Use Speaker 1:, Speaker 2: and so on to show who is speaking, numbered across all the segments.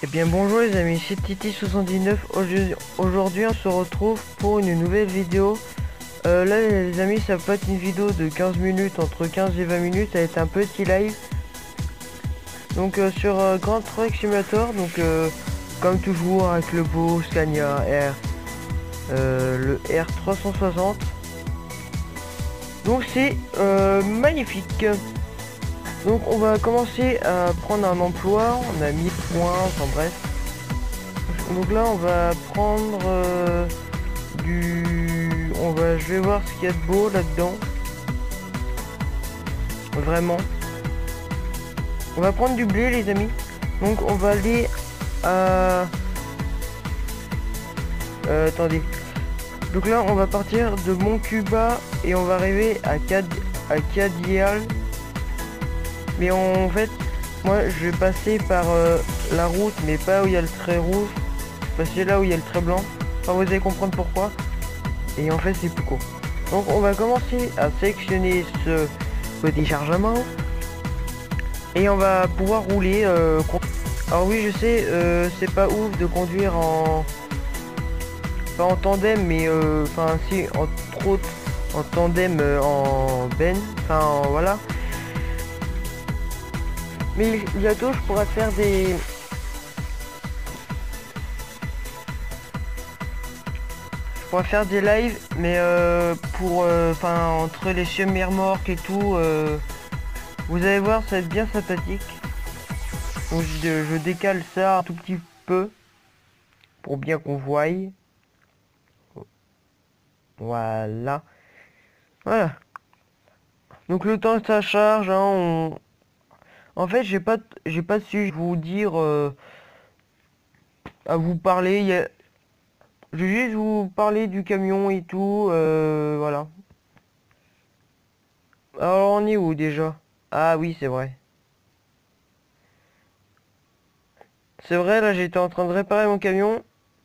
Speaker 1: Eh bien bonjour les amis, c'est Titi79. Aujourd'hui on se retrouve pour une nouvelle vidéo. Là les amis, ça va pas être une vidéo de 15 minutes, entre 15 et 20 minutes, ça va être un petit live. Donc sur Grand Truck Simulator, donc comme toujours avec le beau Scania R, le R360. Donc c'est magnifique. Donc on va commencer à prendre un emploi, on a 1000 points, enfin bref. Donc là on va prendre je vais voir ce qu'il y a de beau là-dedans. Vraiment. On va prendre du blé les amis. Donc on va aller à... attendez. Donc là on va partir de Montcuba et on va arriver à Cadial. Mais en fait, moi je vais passer par la route, mais pas où il y a le trait rouge. Je vais passer là où il y a le trait blanc. Enfin vous allez comprendre pourquoi. Et en fait c'est plus court. Donc on va commencer à sélectionner ce petit chargement. Et on va pouvoir rouler. Alors oui je sais, c'est pas ouf de conduire en... Pas en tandem, mais enfin si, entre autres en tandem en ben. Enfin voilà. Mais bientôt je pourrais faire des... On va faire des lives, mais pour, enfin, entre les chemins remorques et tout, vous allez voir, ça va être bien sympathique. Donc je décale ça un tout petit peu pour bien qu'on voie. Voilà, voilà. Donc le temps que ça charge, hein, en fait, j'ai pas su vous dire à vous parler. Je vais juste vous parler du camion et tout, voilà. Alors on est où déjà? Ah oui, c'est vrai. C'est vrai, là j'étais en train de réparer mon camion.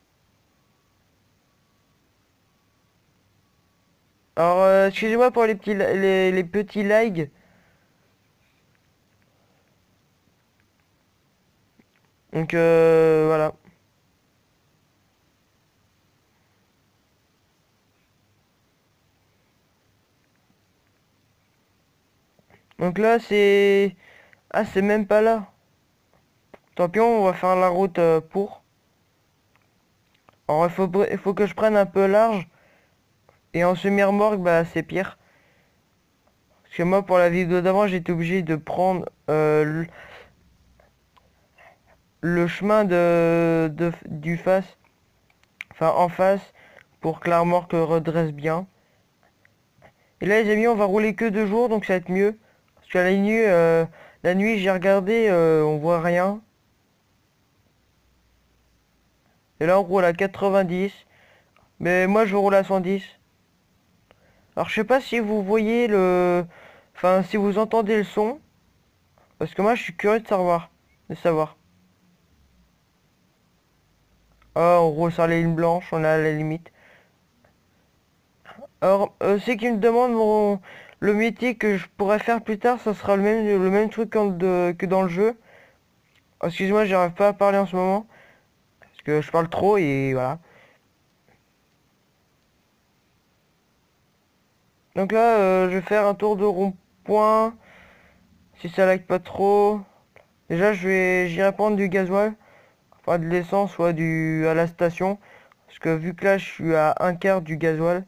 Speaker 1: Alors excusez-moi pour les petits lags. Donc voilà. Donc là c'est... Ah c'est même pas là. Tant pis, on va faire la route pour. Alors il faut que je prenne un peu large. Et en semi-remorque, bah c'est pire. Parce que moi pour la vidéo d'avant j'étais obligé de prendre le chemin du face. Enfin en face. Pour que la remorque redresse bien. Et là les amis, on va rouler que 2 jours, donc ça va être mieux. Parce que la nuit j'ai regardé, on voit rien. Et là on roule à 90. Mais moi je roule à 110. Alors je sais pas si vous voyez le... Enfin si vous entendez le son. Parce que moi je suis curieux de savoir. Ah, on roule sur les lignes blanches, on est à la limite. Alors ceux qui me demandent le métier que je pourrais faire plus tard, ça sera le même truc que dans le jeu. Oh, excuse-moi, j'arrive pas à parler en ce moment. Parce que je parle trop et voilà. Donc là, je vais faire un tour de rond-point. Si ça lag pas trop. Déjà, j'irai prendre du gasoil. Enfin, de l'essence, soit à la station. Parce que vu que là, je suis à un quart du gasoil.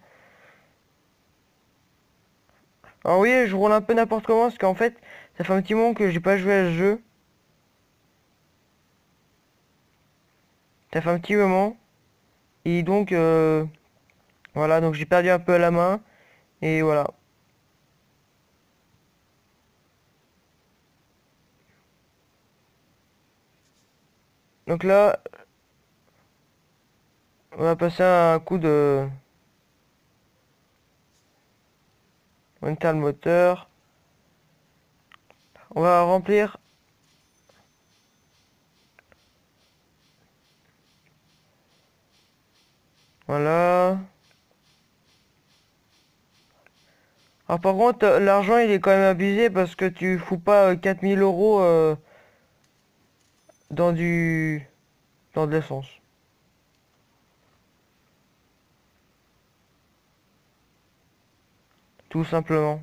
Speaker 1: Alors oui, je roule un peu n'importe comment. Parce qu'en fait, ça fait un petit moment que j'ai pas joué à ce jeu. Ça fait un petit moment. Et donc, voilà. Donc, j'ai perdu un peu la main. Et voilà. Donc là, on va passer un coup de... On éteint le moteur. On va remplir. Voilà. Alors par contre, l'argent il est quand même abusé parce que tu fous pas 4000 € dans du... dans de l'essence. Tout simplement.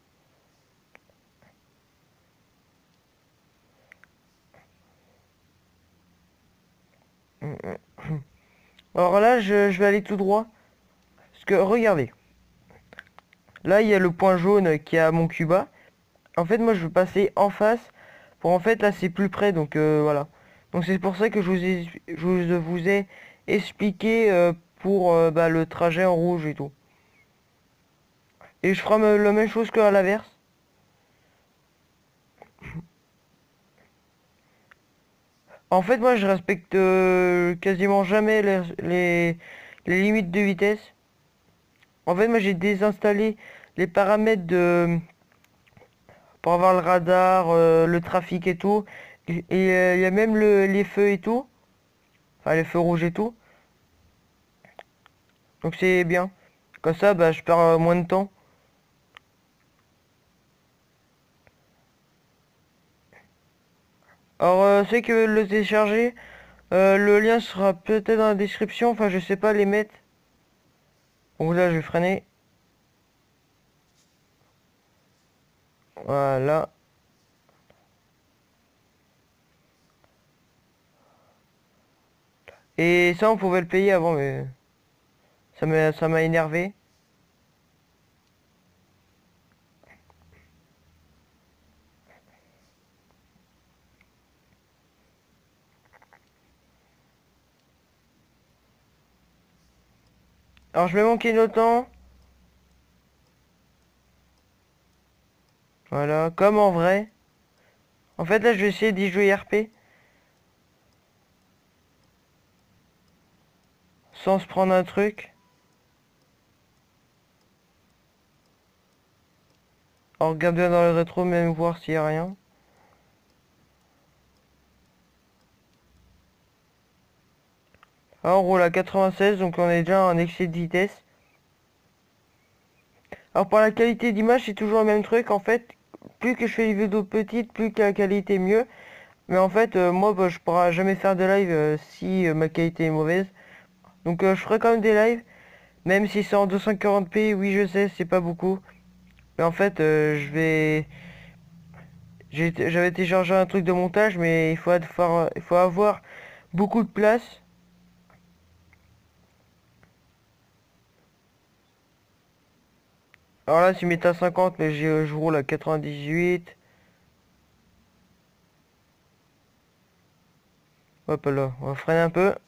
Speaker 1: Alors là, je vais aller tout droit. Parce que, regardez. Là, il y a le point jaune qui est à mon Cuba. En fait, moi, je veux passer en face. Pour en fait, là, c'est plus près. Donc, voilà. Donc, c'est pour ça que je vous ai expliqué pour bah, le trajet en rouge et tout. Et je ferai la même chose qu'à l'inverse. En fait, moi, je respecte quasiment jamais les limites de vitesse. En fait, moi, j'ai désinstallé les paramètres pour avoir le radar, le trafic et tout. Et il y a même les feux et tout. Enfin, les feux rouges et tout. Donc, c'est bien. Comme ça, bah, je perds moins de temps. Alors, c'est que le télécharger, le lien sera peut-être dans la description. Enfin, je sais pas les mettre. Donc là, je vais freiner. Voilà. Et ça, on pouvait le payer avant, mais ça m'a énervé. Alors, je mets mon clignotant. Voilà, comme en vrai. En fait, là, je vais essayer d'y jouer RP. Sans se prendre un truc. Alors, regarde bien dans le rétro, même voir s'il y a rien. Alors, on roule à 96, donc on est déjà en excès de vitesse. Alors, pour la qualité d'image, c'est toujours le même truc. En fait, plus que je fais des vidéos petites, plus que la qualité est mieux. Mais en fait, moi, bah, je pourrai jamais faire de live si ma qualité est mauvaise. Donc, je ferai quand même des lives. Même si c'est en 240p, oui, je sais, c'est pas beaucoup. Mais en fait, j'avais téléchargé un truc de montage, mais il faut avoir beaucoup de place. Alors là, tu mets à 50, mais je roule à 98. Hop là, on va freiner un peu.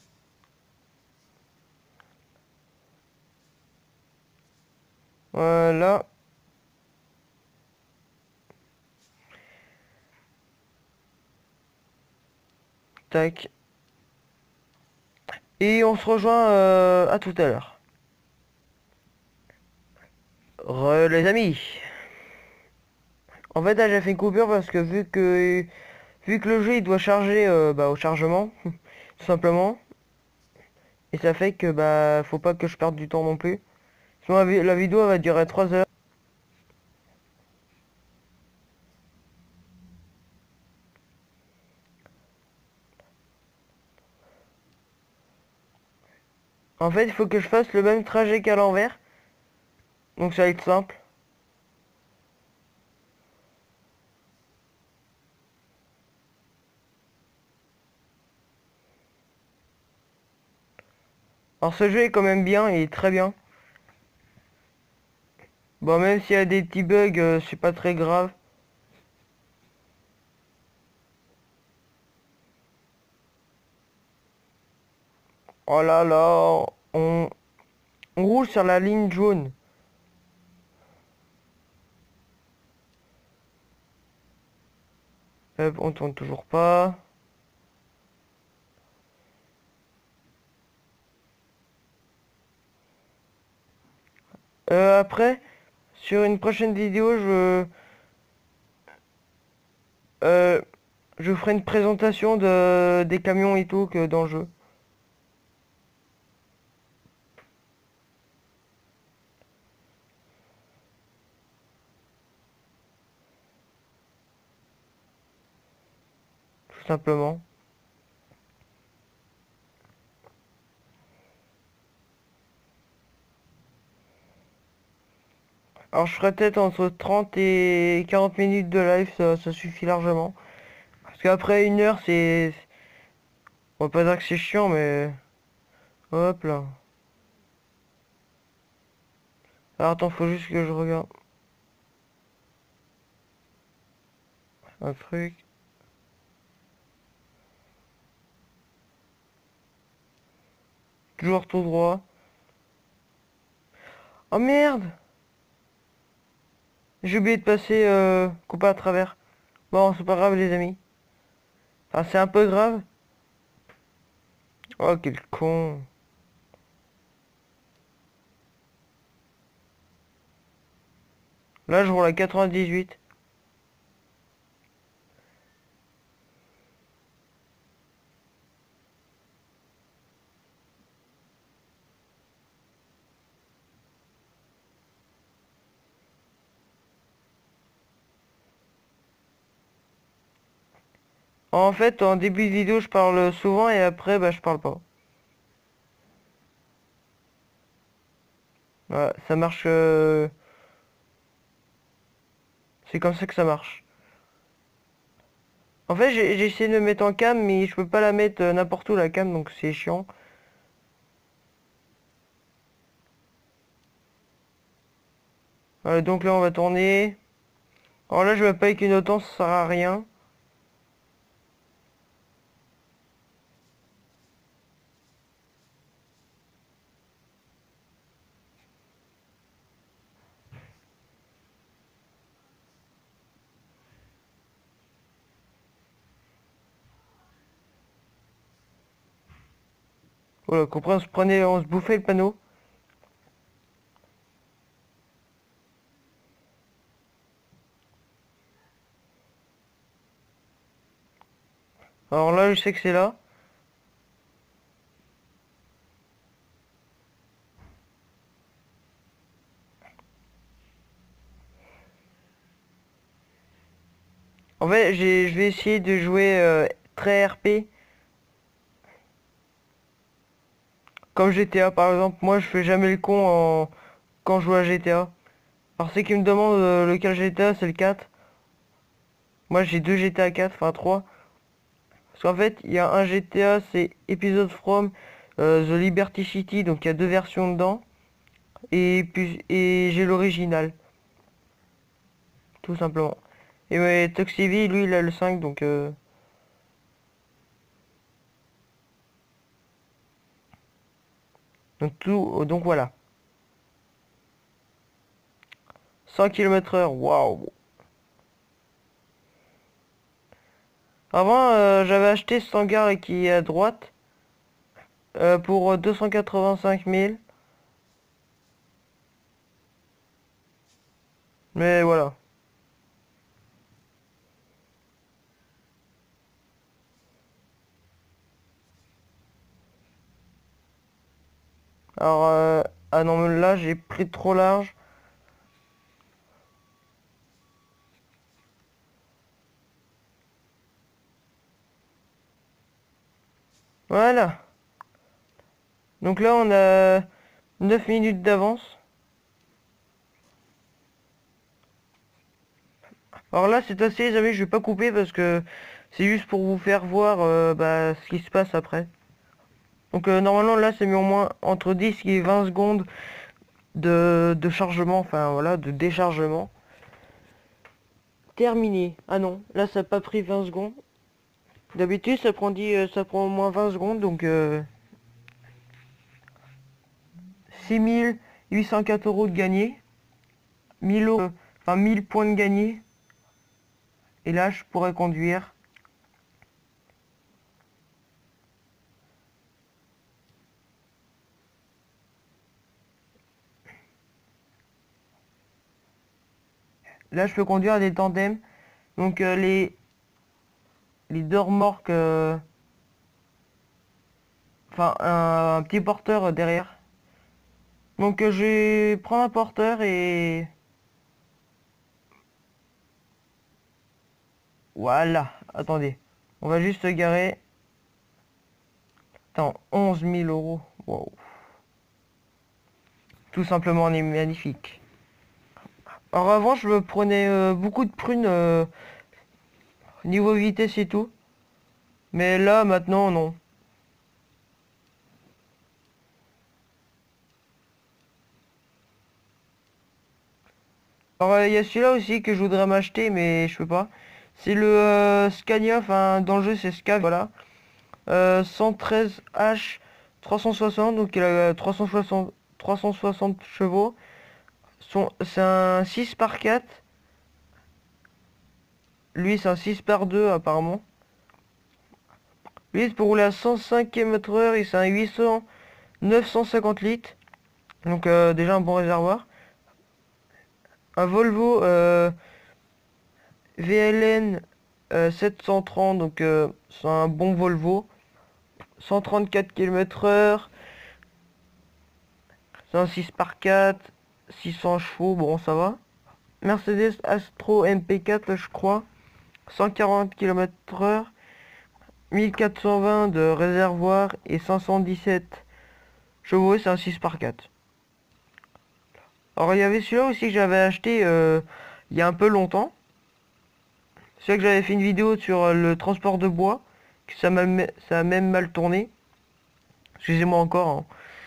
Speaker 1: Voilà. Tac. Et on se rejoint à tout à l'heure. Les amis. En fait, là, j'ai fait une coupure parce que vu que le jeu il doit charger bah, au chargement, tout simplement. Et ça fait que bah faut pas que je perde du temps non plus. Sinon la vidéo va durer 3 heures. En fait, il faut que je fasse le même trajet qu'à l'envers. Donc ça va être simple. Alors ce jeu est quand même bien, il est très bien. Bon, même s'il y a des petits bugs, c'est pas très grave. Oh là là, on roule sur la ligne jaune. Hop, on tourne toujours pas. Après, sur une prochaine vidéo, euh, je ferai une présentation des camions et tout que dans le jeu. Tout simplement. Alors je ferai peut-être entre 30 et 40 minutes de live, ça suffit largement. Parce qu'après 1 heure, c'est... On va pas dire que c'est chiant, mais... Hop là. Alors attends, faut juste que je regarde un truc. Toujours tout droit. Oh merde! J'ai oublié de passer couper à travers. Bon, c'est pas grave les amis. Enfin, c'est un peu grave. Oh, quel con. Là, je roule à 98. En fait, en début de vidéo, je parle souvent et après, bah, je parle pas. Voilà, ça marche. C'est comme ça que ça marche. En fait, j'ai essayé de me mettre en cam, mais je peux pas la mettre n'importe où la cam, donc c'est chiant. Voilà, donc là, on va tourner. Alors là, je vais pas avec une autant, ça sert à rien. Voilà, compris, on se bouffait le panneau. Alors là, je sais que c'est là. En fait, je vais essayer de jouer très RP. Comme GTA par exemple. Moi, je fais jamais le con quand je joue à GTA. Alors ceux qui me demandent lequel GTA, c'est le 4. Moi, j'ai deux GTA 4, enfin 3. Parce qu'en fait, il y a un GTA, c'est Episode from The Liberty City, donc il y a deux versions dedans. Et puis j'ai l'original, tout simplement. Et ouais, Toxivi, lui, il a le 5, donc voilà. 100 km/h, waouh. Avant, j'avais acheté ce hangar qui est à droite pour 285 000. Mais voilà. Alors, ah non, mais là, j'ai pris trop large. Voilà. Donc là, on a 9 minutes d'avance. Alors là, c'est assez, les amis, je vais pas couper parce que c'est juste pour vous faire voir bah, ce qui se passe après. Donc normalement, là, c'est mis au moins entre 10 et 20 secondes de chargement, enfin voilà, de déchargement. Terminé. Ah non, là, ça n'a pas pris 20 secondes. D'habitude, ça prend au moins 20 secondes, donc 6 804 euros de gagné. 1000 euros, enfin 1000 points de gagné. Et là, je pourrais conduire. Là, je peux conduire des tandems. Donc les deux remorques, enfin un petit porteur derrière. Donc je vais prendre un porteur et voilà. Attendez, on va juste se garer. Attends, 11 000 euros. Wow. Tout simplement, on est magnifique. Alors avant, je me prenais beaucoup de prunes niveau vitesse et tout. Mais là, maintenant, non. Alors, il y a celui-là aussi que je voudrais m'acheter, mais je peux pas. C'est le Scania, enfin, dans le jeu, c'est Scav, voilà. 113H 360, donc il a 360 chevaux. C'est un 6 par 4. Lui, c'est un 6 par 2 apparemment. Lui, c'est pour rouler à 105 km/h, et c'est un 950 litres. Donc déjà un bon réservoir. Un Volvo VLN 730, donc c'est un bon Volvo. 134 km/h. C'est un 6 par 4. 600 chevaux, bon ça va. Mercedes Astro MP4 je crois. 140 km/h. 1420 de réservoir et 517 chevaux, c'est un 6 par 4. Alors il y avait celui-là aussi que j'avais acheté il y a un peu longtemps. C'est vrai que j'avais fait une vidéo sur le transport de bois, que ça a même mal tourné. Excusez-moi encore, hein.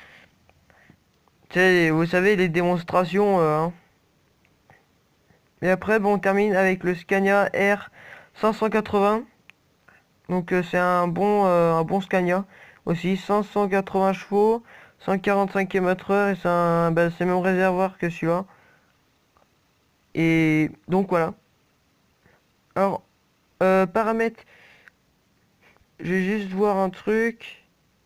Speaker 1: Tu sais, vous savez, les démonstrations, hein. Et après, bon, on termine avec le Scania R 580. Donc c'est un bon Scania. Aussi 580 chevaux, 145 km/h, et c'est le même réservoir que celui-là. Et donc voilà. Alors, paramètres, je vais juste voir un truc.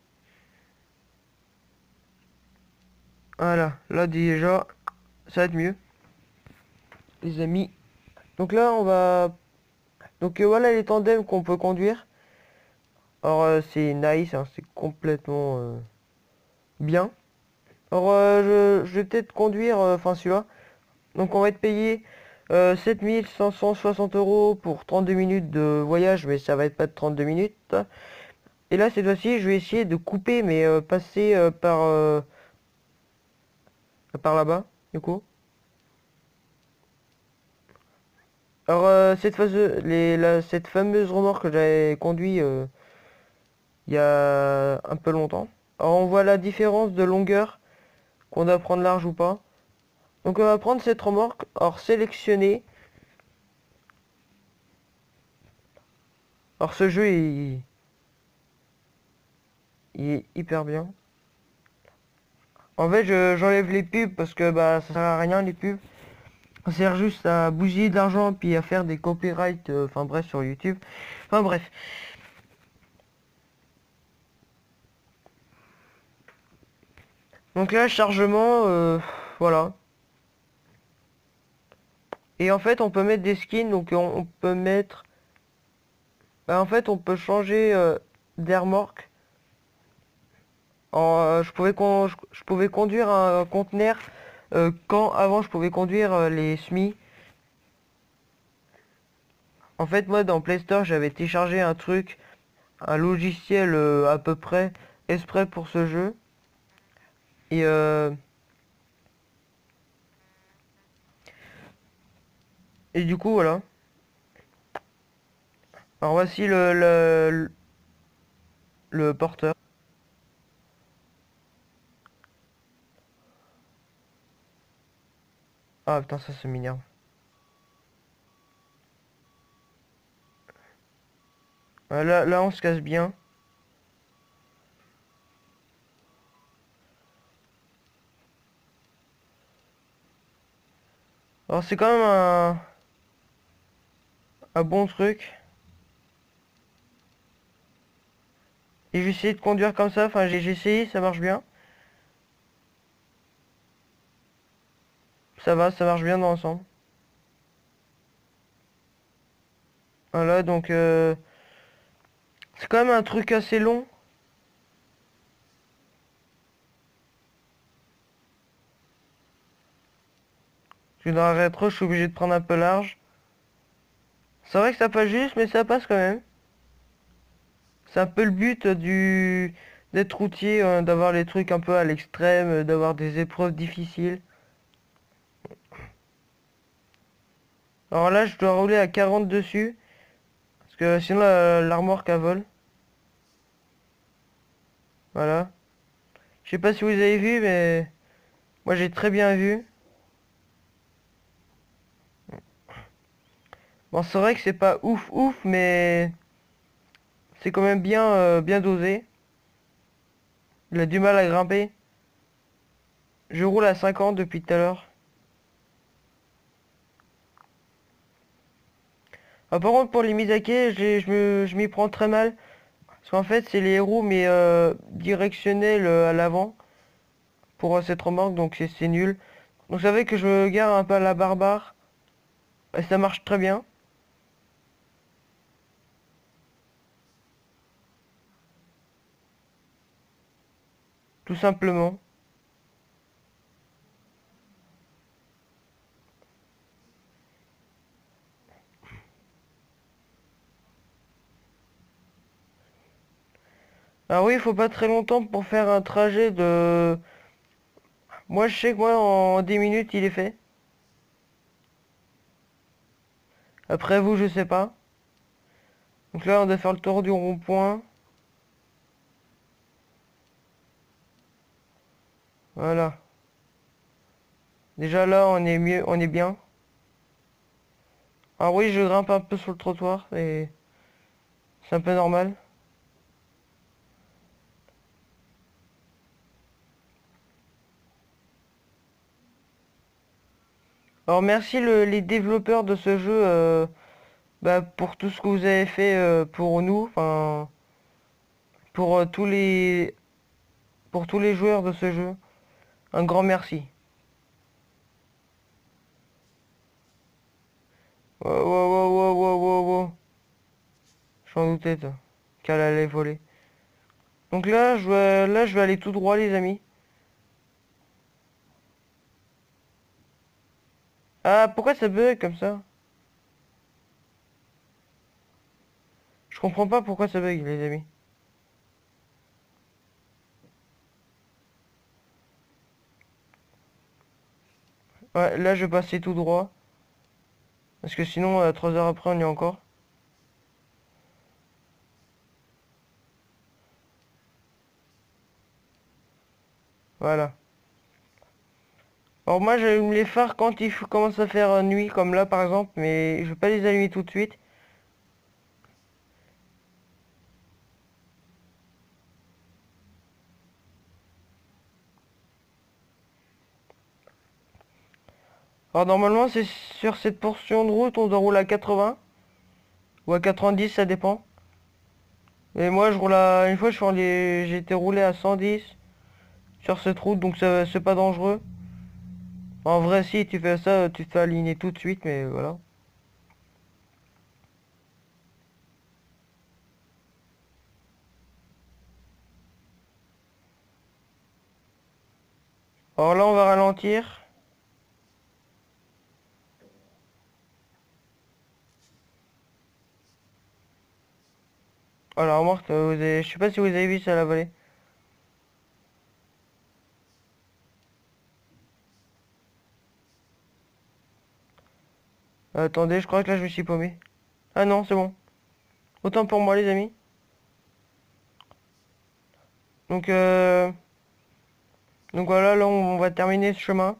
Speaker 1: Voilà, là déjà, ça va être mieux, les amis. Donc là, on va... Donc voilà les tandems qu'on peut conduire. Alors c'est nice, hein, c'est complètement bien. Alors je vais peut-être conduire, enfin celui-là. Donc on va être payé 7560 € pour 32 minutes de voyage, mais ça va être pas de 32 minutes. Et là cette fois-ci, je vais essayer de couper, mais passer par là-bas, du coup. Alors cette fameuse remorque que j'avais conduit il y a un peu longtemps. Alors on voit la différence de longueur, qu'on doit prendre large ou pas. Donc on va prendre cette remorque, alors sélectionner. Alors ce jeu il est hyper bien. En fait j'enlève les pubs parce que bah ça sert à rien les pubs. Ça sert juste à bousiller de l'argent puis à faire des copyrights, enfin bref sur YouTube. Enfin bref. Donc là chargement, voilà. Et en fait on peut mettre des skins, donc on peut mettre... Bah, en fait on peut changer d'air remorque. Je pouvais conduire un conteneur quand avant je pouvais conduire les SMI. En fait moi dans Play Store j'avais téléchargé un truc, un logiciel à peu près exprès pour ce jeu. Et du coup voilà. Alors voici le porteur. Ah putain ça m'énerve. Là on se casse bien. Alors c'est quand même un bon truc. Et j'ai essayé de conduire comme ça, enfin j'ai essayé, ça marche bien. Ça marche bien dans l'ensemble. Voilà, donc c'est quand même un truc assez long. Parce que dans la rétro, je suis obligé de prendre un peu large. C'est vrai que ça passe juste, mais ça passe quand même. C'est un peu le but d'être routier, d'avoir les trucs un peu à l'extrême, d'avoir des épreuves difficiles. Alors là, je dois rouler à 40 dessus. Parce que sinon, l'armoire qu'elle vole. Voilà. Je sais pas si vous avez vu, mais moi j'ai très bien vu. Bon, c'est vrai que c'est pas ouf ouf, mais c'est quand même bien, bien dosé. Il a du mal à grimper. Je roule à 50 depuis tout à l'heure. Ah, par contre, pour les mises à quai, je m'y prends très mal. Parce qu'en fait, c'est les roues, mais directionnelles à l'avant. Pour cette remorque, donc c'est nul. Donc, vous savez que je me gare un peu à la barbare. Et ça marche très bien. Tout simplement. Alors oui, il faut pas très longtemps pour faire un trajet de... Moi, je sais que moi, en 10 minutes, il est fait. Après vous, je sais pas. Donc là, on doit faire le tour du rond-point. Voilà. Déjà là, on est mieux, on est bien. Alors oui, je grimpe un peu sur le trottoir, et c'est un peu normal. Alors merci les développeurs de ce jeu bah, pour tout ce que vous avez fait pour nous, enfin pour pour tous les joueurs de ce jeu. Un grand merci. Wow, wow, wow, wow, wow, wow, wow. J'en doutais toi, qu'elle allait voler. Donc là je vais aller tout droit les amis. Ah pourquoi ça bug comme ça? Je comprends pas pourquoi ça bug les amis. Ouais, là je vais passer tout droit. Parce que sinon 3 heures après on y est encore. Voilà. Alors moi j'allume les phares quand commence à faire nuit comme là par exemple, mais je vais pas les allumer tout de suite. Alors normalement c'est sur cette portion de route on doit rouler à 80 ou à 90 ça dépend. Et moi je roule à... Une fois j'ai été roulé à 110 sur cette route donc c'est pas dangereux. En vrai si tu fais ça tu te fais aligner tout de suite mais voilà. Alors là on va ralentir. Alors moi je sais pas si vous avez vu ça à la vallée. Attendez je crois que là je me suis paumé. Ah non c'est bon. Autant pour moi les amis. Donc euh... Donc voilà là on va terminer ce chemin.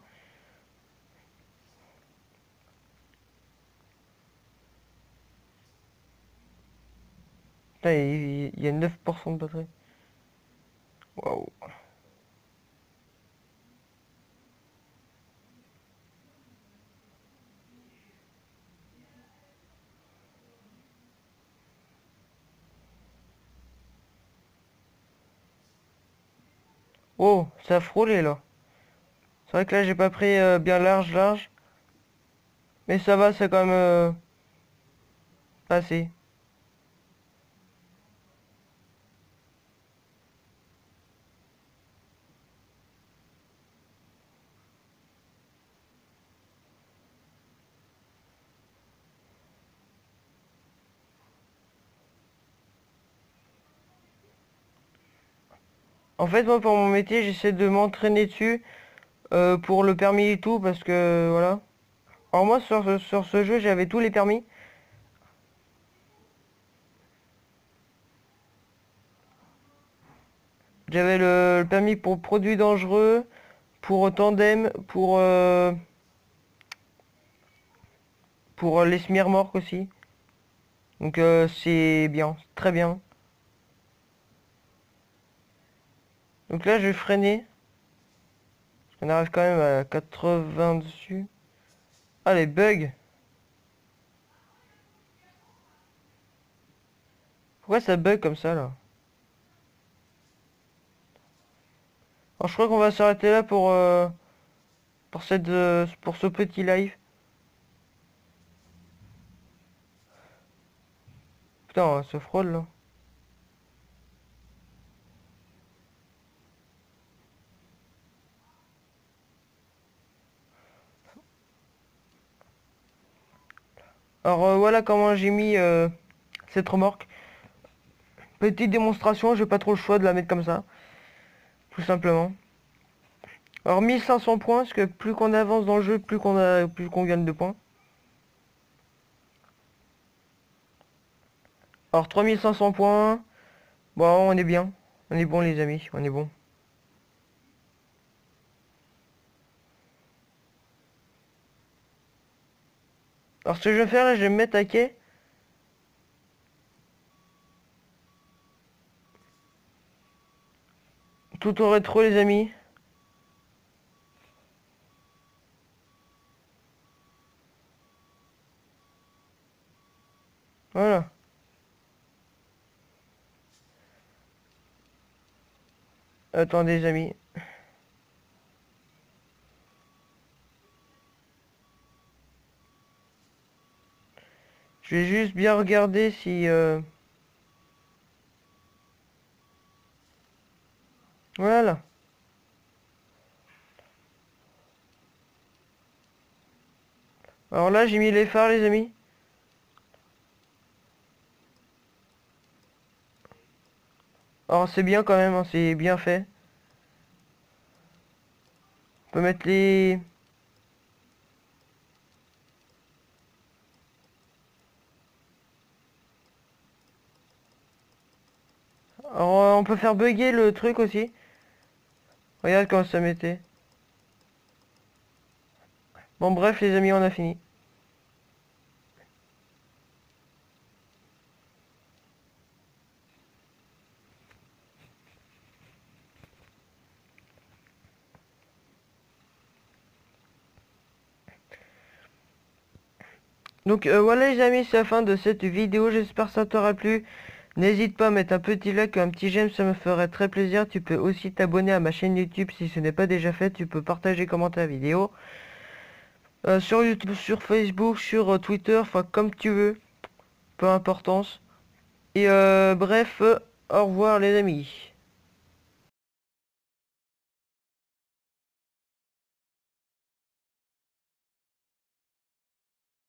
Speaker 1: Putain, il y a 9% de batterie. Waouh. Oh, ça a frôlé là. C'est vrai que là j'ai pas pris bien large. Mais ça va, c'est quand même passé. En fait, moi pour mon métier, j'essaie de m'entraîner dessus pour le permis et tout parce que voilà. Alors moi sur ce jeu j'avais tous les permis. J'avais le permis pour produits dangereux, pour tandem, pour les smirmorques aussi. Donc c'est bien, très bien. Donc là je vais freiner. Parce qu'on arrive quand même à 80 dessus. Ah les bugs. Pourquoi ça bug comme ça là? Alors je crois qu'on va s'arrêter là pour ce petit live. Putain, ce frôle là. Alors voilà comment j'ai mis cette remorque. Petite démonstration, j'ai pas trop le choix de la mettre comme ça. Tout simplement. Alors 1500 points, parce que plus qu'on avance dans le jeu, plus qu'on gagne de points. Alors 3500 points. Bon, on est bien. On est bon les amis, on est bon. Alors ce que je vais faire là, je vais me mettre à quai. Tout au rétro les amis. Voilà. Attendez les amis. Je vais juste bien regarder si... Voilà. Alors là, j'ai mis les phares les amis. Alors c'est bien quand même, hein, c'est bien fait. On peut mettre les... Alors on peut faire bugger le truc aussi. Regarde comment ça mettait. Bon bref les amis, on a fini. Donc voilà les amis, c'est la fin de cette vidéo, j'espère que ça t'aura plu. N'hésite pas à mettre un petit like, un petit j'aime, ça me ferait très plaisir. Tu peux aussi t'abonner à ma chaîne YouTube si ce n'est pas déjà fait. Tu peux partager, commenter la vidéo. Sur YouTube, sur Facebook, sur Twitter, enfin comme tu veux. Peu importance. Et bref, au revoir les amis.